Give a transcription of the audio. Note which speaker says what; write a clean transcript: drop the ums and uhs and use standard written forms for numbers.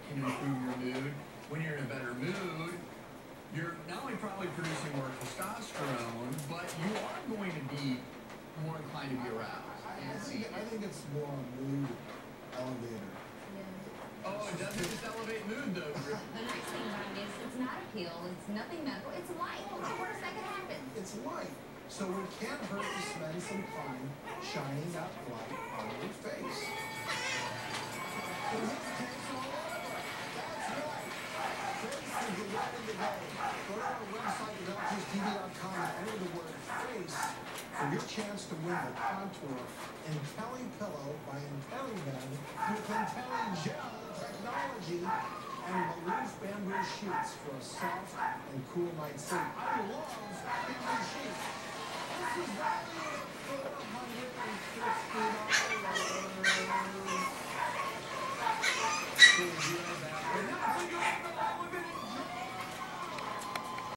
Speaker 1: can improve your mood. When you're in a better mood, you're not only probably producing more testosterone, but you are going to be more inclined to be aroused.
Speaker 2: I think it's more a mood elevator.
Speaker 1: Oh, it doesn't just elevate mood, though.
Speaker 3: The nice thing about it is it's not a pill, it's nothing medical, it's light. What's the worst that could happen?
Speaker 2: It's light, so it can't hurt to spend some time shining that light on your face. Go to our website, LTV.com, and enter the word FACE for your chance to win the Contour Intelli Pillow by IntelliBed with Intelli Gel technology and Maloof bamboo sheets for a soft and cool night's sleep. I love bamboo sheets. This is valued at $450.